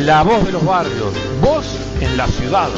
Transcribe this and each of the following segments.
La voz de los barrios, voz en la ciudad.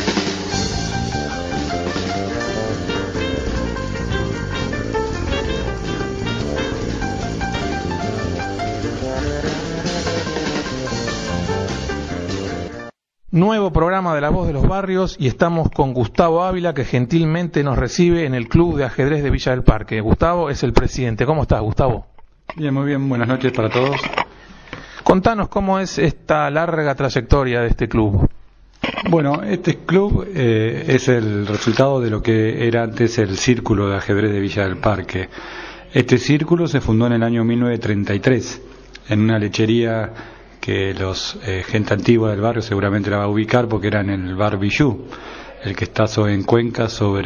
Nuevo programa de La Voz de los Barrios y estamos con Gustavo Ávila, que gentilmente nos recibe en el Club de Ajedrez de Villa del Parque. Gustavo es el presidente. ¿Cómo estás, Gustavo? Bien, muy bien. Buenas noches para todos. Contanos cómo es esta larga trayectoria de este club. Bueno, este club es el resultado de lo que era antes el Círculo de Ajedrez de Villa del Parque. Este círculo se fundó en el año 1933 en una lechería que gente antigua del barrio seguramente la va a ubicar porque era en el bar Bijou, el que está en Cuenca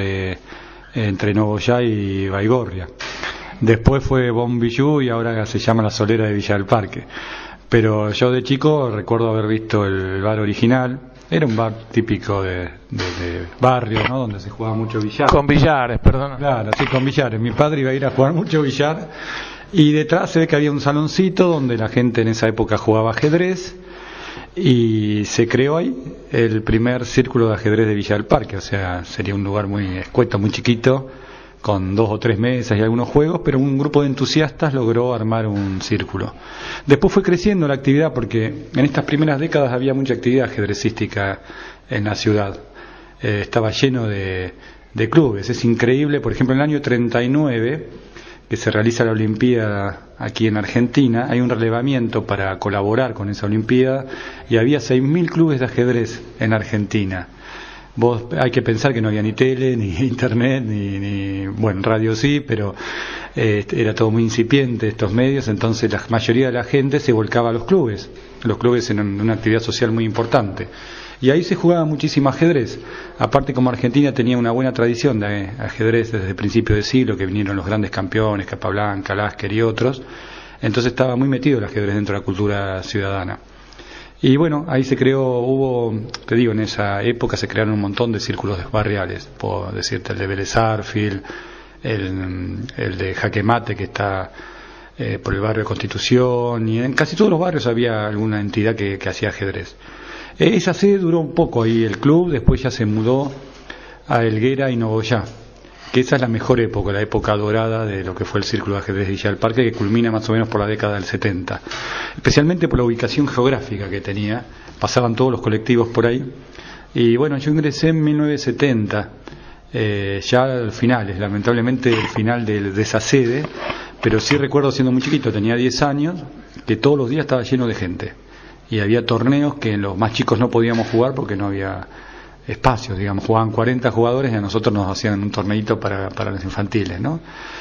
entre Nogoyá y Baigorria. Después fue Bon Bijou y ahora se llama La Solera de Villa del Parque. Pero yo de chico recuerdo haber visto el bar original. Era un bar típico de barrio, ¿no? Donde se jugaba mucho billar. Con billares, perdón. Claro, sí, con billares. Mi padre iba a ir a jugar mucho billar. Y detrás se ve que había un saloncito donde la gente en esa época jugaba ajedrez. Y se creó ahí el primer círculo de ajedrez de Villa del Parque. O sea, sería un lugar muy escueto, muy chiquito, con 2 o 3 mesas y algunos juegos, pero un grupo de entusiastas logró armar un círculo. Después fue creciendo la actividad porque en estas primeras décadas había mucha actividad ajedrecística en la ciudad. Estaba lleno de clubes. Es increíble, por ejemplo, en el año 39, que se realiza la Olimpiada aquí en Argentina, hay un relevamiento para colaborar con esa Olimpiada y había 6.000 clubes de ajedrez en Argentina. Hay que pensar que no había ni tele, ni internet, ni bueno, radio sí, pero era todo muy incipiente estos medios, entonces la mayoría de la gente se volcaba a los clubes en una actividad social muy importante. Y ahí se jugaba muchísimo ajedrez. Aparte, como Argentina tenía una buena tradición de ajedrez desde el principio del siglo, que vinieron los grandes campeones, Capablanca, Lasker y otros, entonces estaba muy metido el ajedrez dentro de la cultura ciudadana. Y bueno, ahí se creó, te digo, en esa época se crearon un montón de círculos barriales, por decirte, el de Vélez Sarsfield, el de Jaque Mate, que está por el barrio de Constitución, y en casi todos los barrios había alguna entidad que hacía ajedrez. Esa sede duró un poco ahí el club, después ya se mudó a Helguera y Nogoyá, que esa es la mejor época, la época dorada de lo que fue el Círculo de Ajedrez de Villa del Parque, que culmina más o menos por la década del 70, especialmente por la ubicación geográfica que tenía, pasaban todos los colectivos por ahí, y bueno, yo ingresé en 1970, ya al final, lamentablemente el final de esa sede, pero sí recuerdo siendo muy chiquito, tenía 10 años, que todos los días estaba lleno de gente, y había torneos que los más chicos no podíamos jugar porque no había espacios, digamos, jugaban 40 jugadores y a nosotros nos hacían un torneito para los infantiles, ¿no?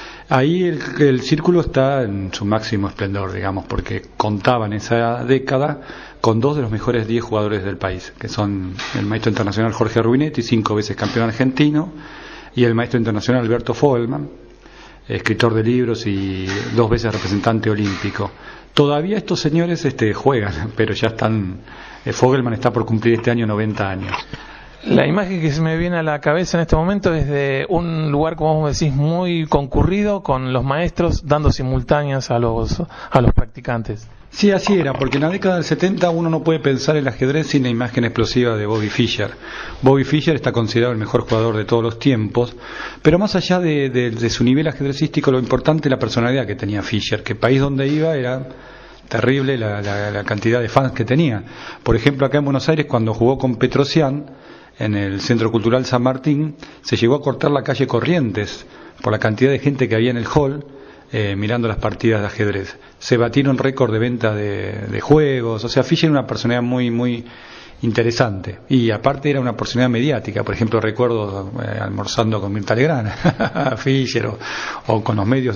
Ahí el círculo está en su máximo esplendor, digamos, porque contaba en esa década con 2 de los mejores 10 jugadores del país, que son el maestro internacional Jorge Rubinetti, 5 veces campeón argentino, y el maestro internacional Alberto Fogelman, escritor de libros y 2 veces representante olímpico. Todavía estos señores juegan, pero ya están. Fogelman está por cumplir este año 90 años. La imagen que se me viene a la cabeza en este momento es de un lugar, como vos decís, muy concurrido, con los maestros dando simultáneas a los practicantes. Sí, así era, porque en la década del 70 uno no puede pensar el ajedrez sin la imagen explosiva de Bobby Fischer. Bobby Fischer está considerado el mejor jugador de todos los tiempos, pero más allá de su nivel ajedrecístico, lo importante es la personalidad que tenía Fischer, que país donde iba era terrible la cantidad de fans que tenía. Por ejemplo, acá en Buenos Aires, cuando jugó con Petrosian, en el Centro Cultural San Martín, se llegó a cortar la calle Corrientes por la cantidad de gente que había en el hall mirando las partidas de ajedrez. Se batieron récord de venta de juegos, o sea, Fischer era una personalidad muy, muy interesante, y aparte era una personalidad mediática. Por ejemplo, recuerdo almorzando con Mirta Legrand, Fischer, o con los medios.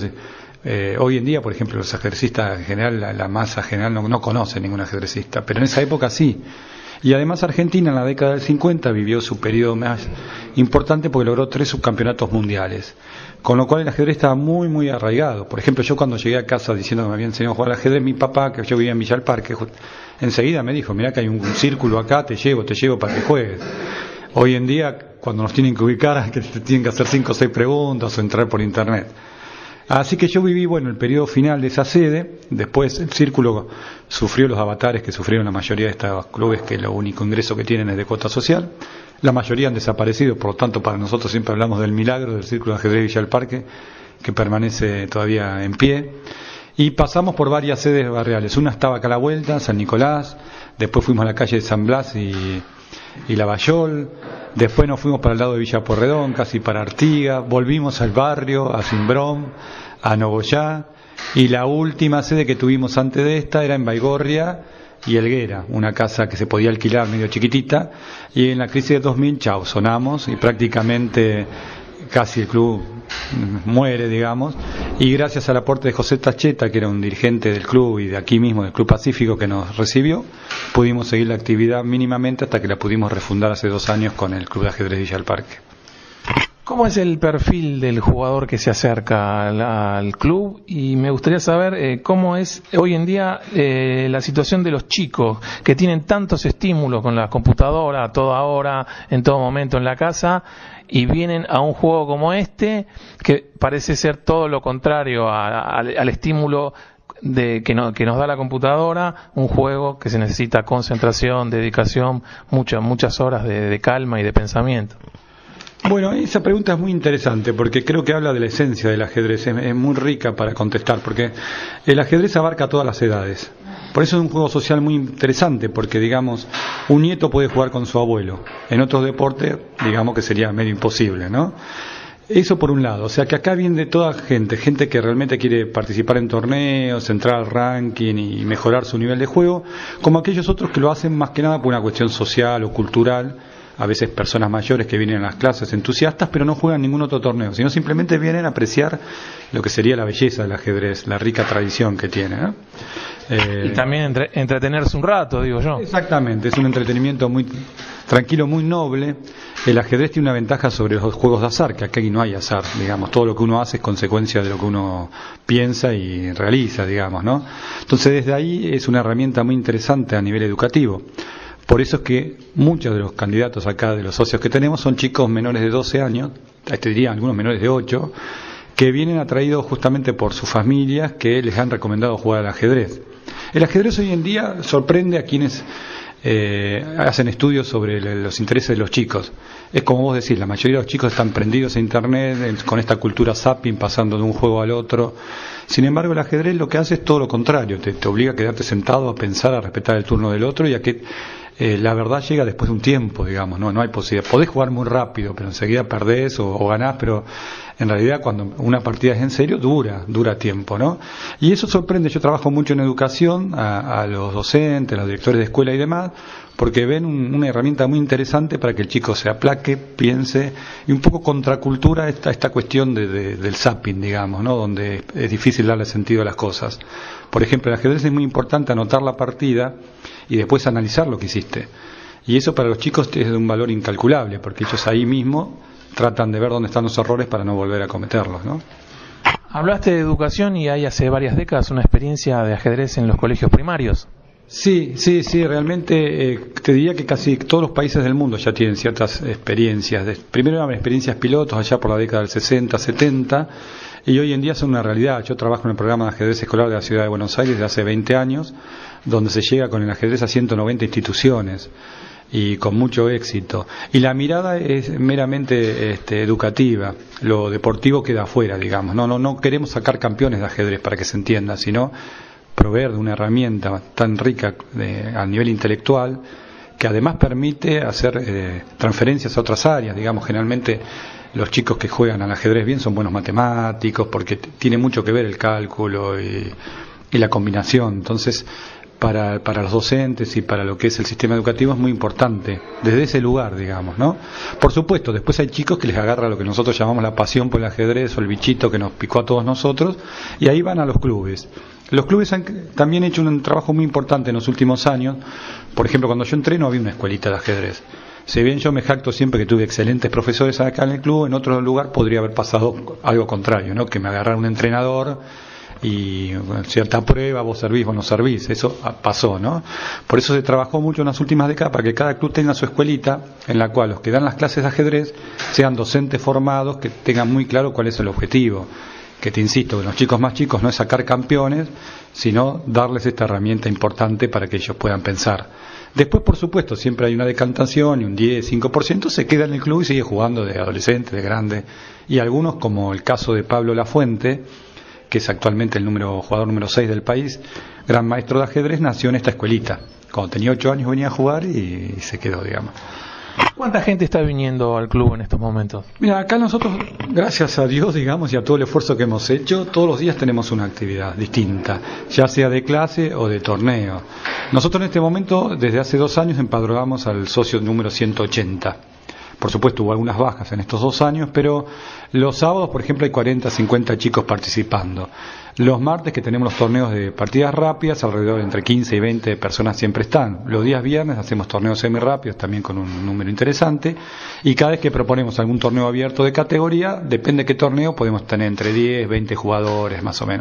Hoy en día, por ejemplo, los ajedrecistas en general, la masa general no conoce ningún ajedrecista, pero en esa época sí. Y además Argentina en la década del 50 vivió su periodo más importante porque logró 3 subcampeonatos mundiales, con lo cual el ajedrez estaba muy muy arraigado. Por ejemplo, yo cuando llegué a casa diciendo que me había enseñado a jugar al ajedrez, mi papá, que yo vivía en Villa del Parque, enseguida me dijo: mirá que hay un círculo acá, te llevo para que juegues. Hoy en día, cuando nos tienen que ubicar, que te tienen que hacer 5 o 6 preguntas o entrar por internet. Así que yo viví, bueno, el periodo final de esa sede. Después el círculo sufrió los avatares que sufrieron la mayoría de estos clubes, que lo único ingreso que tienen es de cuota social. La mayoría han desaparecido, por lo tanto para nosotros siempre hablamos del milagro del Círculo de Ajedrez Villa del Parque, que permanece todavía en pie. Y pasamos por varias sedes barriales. Una estaba acá a la vuelta, San Nicolás, después fuimos a la calle de San Blas y Lavallol, después nos fuimos para el lado de Villa Porredón, casi para Artigas, volvimos al barrio, a Cimbrón, a Nogoyá, y la última sede que tuvimos antes de esta era en Baigorria y Helguera, una casa que se podía alquilar medio chiquitita, y en la crisis de 2000, chao, sonamos y prácticamente casi el club muere, digamos, y gracias al aporte de José Tacheta, que era un dirigente del club y de aquí mismo, del Club Pacífico, que nos recibió, pudimos seguir la actividad mínimamente hasta que la pudimos refundar hace 2 años con el Club de Ajedrez Villa del Parque. ¿Cómo es el perfil del jugador que se acerca al club? Y me gustaría saber cómo es hoy en día la situación de los chicos que tienen tantos estímulos con la computadora a toda hora, en todo momento en la casa, y vienen a un juego como este, que parece ser todo lo contrario al estímulo que nos da la computadora, un juego que se necesita concentración, dedicación, muchas horas de calma y de pensamiento. Bueno, esa pregunta es muy interesante porque creo que habla de la esencia del ajedrez, es muy rica para contestar, porque el ajedrez abarca todas las edades. Por eso es un juego social muy interesante, porque digamos, un nieto puede jugar con su abuelo. En otros deportes, digamos que sería medio imposible, ¿no? Eso por un lado, o sea que acá viene de toda gente que realmente quiere participar en torneos, entrar al ranking y mejorar su nivel de juego, como aquellos otros que lo hacen más que nada por una cuestión social o cultural. A veces personas mayores que vienen a las clases entusiastas, pero no juegan ningún otro torneo, sino simplemente vienen a apreciar lo que sería la belleza del ajedrez, la rica tradición que tiene, ¿no? Y también entretenerse un rato, digo yo. Exactamente, es un entretenimiento muy tranquilo, muy noble. El ajedrez tiene una ventaja sobre los juegos de azar, que aquí no hay azar, digamos, todo lo que uno hace es consecuencia de lo que uno piensa y realiza, digamos, ¿no? Entonces desde ahí es una herramienta muy interesante a nivel educativo. Por eso es que muchos de los candidatos acá, de los socios que tenemos, son chicos menores de 12 años, te diría algunos menores de 8, que vienen atraídos justamente por sus familias que les han recomendado jugar al ajedrez. El ajedrez hoy en día sorprende a quienes hacen estudios sobre los intereses de los chicos. Es como vos decís, la mayoría de los chicos están prendidos a internet, con esta cultura zapping, pasando de un juego al otro. Sin embargo, el ajedrez lo que hace es todo lo contrario, te obliga a quedarte sentado, a pensar, a respetar el turno del otro y a que la verdad llega después de un tiempo, digamos, no hay posibilidad. Podés jugar muy rápido, pero enseguida perdés o ganás, pero en realidad cuando una partida es en serio, dura tiempo, ¿no? Y eso sorprende. Yo trabajo mucho en educación, a los docentes, a los directores de escuela y demás, porque ven una herramienta muy interesante para que el chico se aplaque, piense, y un poco contracultura esta cuestión del zapping, digamos, ¿no? Donde es difícil darle sentido a las cosas. Por ejemplo, el ajedrez es muy importante anotar la partida y después analizar lo que hiciste. Y eso para los chicos es de un valor incalculable, porque ellos ahí mismo tratan de ver dónde están los errores para no volver a cometerlos, ¿no? Hablaste de educación y hay hace varias décadas una experiencia de ajedrez en los colegios primarios. Sí, realmente te diría que casi todos los países del mundo ya tienen ciertas experiencias. Primero eran experiencias pilotos allá por la década del 60, 70, y hoy en día son una realidad. Yo trabajo en el programa de ajedrez escolar de la Ciudad de Buenos Aires desde hace 20 años, donde se llega con el ajedrez a 190 instituciones y con mucho éxito. Y la mirada es meramente educativa, lo deportivo queda afuera, digamos. No queremos sacar campeones de ajedrez para que se entienda, sino proveer de una herramienta tan rica a nivel intelectual que además permite hacer transferencias a otras áreas. Digamos, generalmente los chicos que juegan al ajedrez bien son buenos matemáticos porque tiene mucho que ver el cálculo y la combinación. Entonces, para los docentes y para lo que es el sistema educativo es muy importante desde ese lugar, digamos, ¿no? Por supuesto, después hay chicos que les agarra lo que nosotros llamamos la pasión por el ajedrez o el bichito que nos picó a todos nosotros, y ahí van a los clubes. Los clubes han también hecho un trabajo muy importante en los últimos años. Por ejemplo, cuando yo entré no había una escuelita de ajedrez. Si bien yo me jacto siempre que tuve excelentes profesores acá en el club, en otro lugar podría haber pasado algo contrario, ¿no? Que me agarrara un entrenador y cierta prueba, vos servís, vos no servís, eso pasó, ¿no? Por eso se trabajó mucho en las últimas décadas para que cada club tenga su escuelita en la cual los que dan las clases de ajedrez sean docentes formados que tengan muy claro cuál es el objetivo, que te insisto, que los chicos más chicos no es sacar campeones, sino darles esta herramienta importante para que ellos puedan pensar. Después, por supuesto, siempre hay una decantación y un 10, 5% se queda en el club y sigue jugando de adolescente, de grande. Y algunos, como el caso de Pablo Lafuente, que es actualmente el jugador número 6 del país, gran maestro de ajedrez, nació en esta escuelita. Cuando tenía 8 años venía a jugar y se quedó, digamos. ¿Cuánta gente está viniendo al club en estos momentos? Mira, acá nosotros, gracias a Dios, digamos, y a todo el esfuerzo que hemos hecho, todos los días tenemos una actividad distinta, ya sea de clase o de torneo. Nosotros en este momento, desde hace 2 años, empadronamos al socio número 180. Por supuesto, hubo algunas bajas en estos 2 años, pero los sábados, por ejemplo, hay 40, 50 chicos participando. Los martes, que tenemos los torneos de partidas rápidas, alrededor de entre 15 y 20 personas siempre están. Los días viernes hacemos torneos semi-rápidos, también con un número interesante. Y cada vez que proponemos algún torneo abierto de categoría, depende de qué torneo, podemos tener entre 10, 20 jugadores, más o menos.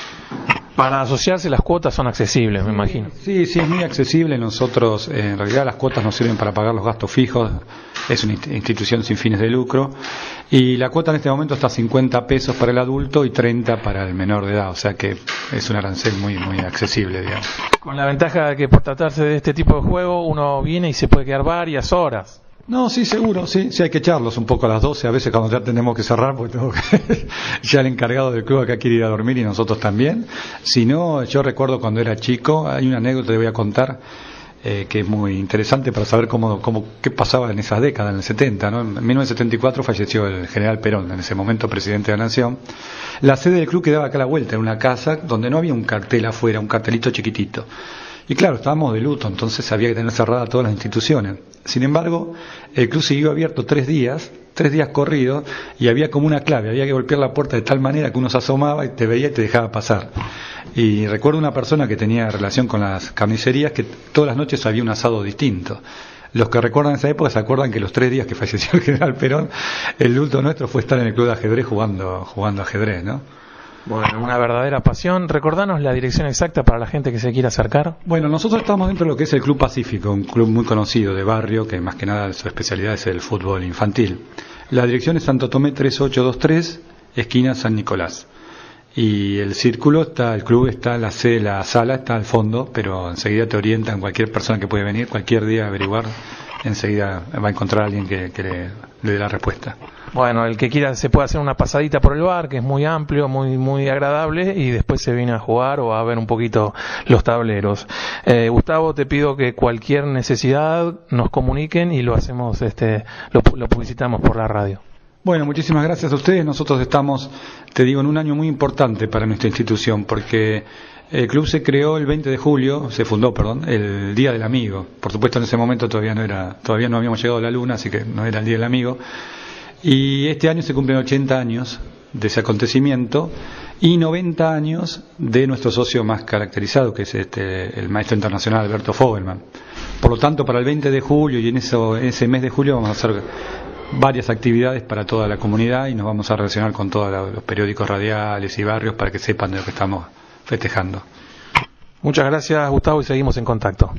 Para asociarse las cuotas son accesibles, me imagino. Sí, es muy accesible. Nosotros, en realidad, las cuotas nos sirven para pagar los gastos fijos. Es una institución sin fines de lucro. Y la cuota en este momento está a 50 pesos para el adulto y 30 para el menor de edad. O sea que es un arancel muy accesible, digamos. Con la ventaja de que por tratarse de este tipo de juego, uno viene y se puede quedar varias horas. No, sí, seguro, sí hay que echarlos un poco a las 12, a veces cuando ya tenemos que cerrar, porque ya el encargado del club acá quiere ir a dormir y nosotros también. Si no, yo recuerdo cuando era chico, hay una anécdota que voy a contar, que es muy interesante para saber qué pasaba en esas décadas, en el 70, ¿no? En 1974 falleció el general Perón, en ese momento presidente de la Nación. La sede del club quedaba acá a la vuelta, en una casa donde no había un cartel afuera, un cartelito chiquitito. Y claro, estábamos de luto, entonces había que tener cerradas todas las instituciones. Sin embargo, el club siguió abierto 3 días corridos, y había como una clave, había que golpear la puerta de tal manera que uno se asomaba y te veía y te dejaba pasar. Y recuerdo una persona que tenía relación con las carnicerías que todas las noches había un asado distinto. Los que recuerdan esa época se acuerdan que los 3 días que falleció el general Perón, el luto nuestro fue estar en el club de ajedrez jugando ajedrez, ¿no? Bueno, una verdadera pasión. Recordanos la dirección exacta para la gente que se quiera acercar. Bueno, nosotros estamos dentro de lo que es el Club Pacífico, un club muy conocido de barrio, que más que nada su especialidad es el fútbol infantil. La dirección es Santo Tomé 3823, esquina San Nicolás. Y el club está, la sala está al fondo, pero enseguida te orientan, cualquier persona que puede venir, cualquier día a averiguar, enseguida va a encontrar a alguien que le dé la respuesta. Bueno, el que quiera se puede hacer una pasadita por el bar, que es muy amplio, muy agradable, y después se viene a jugar o a ver un poquito los tableros. Gustavo, te pido que cualquier necesidad nos comuniquen y lo hacemos, lo publicitamos por la radio. Bueno, muchísimas gracias a ustedes. Nosotros estamos, te digo, en un año muy importante para nuestra institución, porque el club se fundó el Día del Amigo. Por supuesto, en ese momento todavía no habíamos llegado a la luna, así que no era el Día del Amigo. Y este año se cumplen 80 años de ese acontecimiento y 90 años de nuestro socio más caracterizado, que es el maestro internacional Alberto Fogelman. Por lo tanto, para el 20 de julio y en ese mes de julio vamos a hacer varias actividades para toda la comunidad y nos vamos a relacionar con todos los periódicos radiales y barrios para que sepan de lo que estamos festejando. Muchas gracias, Gustavo, y seguimos en contacto.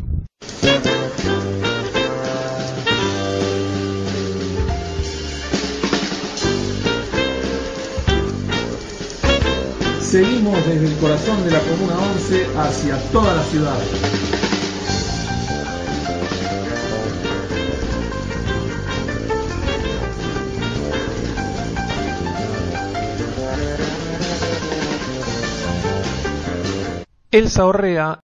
Seguimos desde el corazón de la Comuna 11 hacia toda la ciudad. Elsa Orrea